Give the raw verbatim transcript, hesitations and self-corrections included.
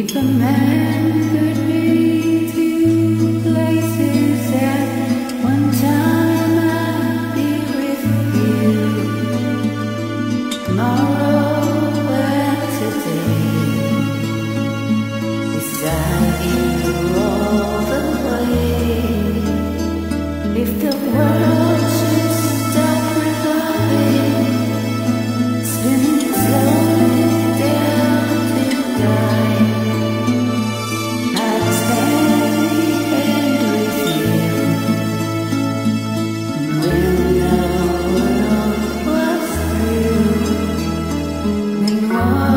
The man could lead you places that one time I'd be with you. Tomorrow and today, beside you all the way. If the world should stop revolving, spinning slowly down to die, oh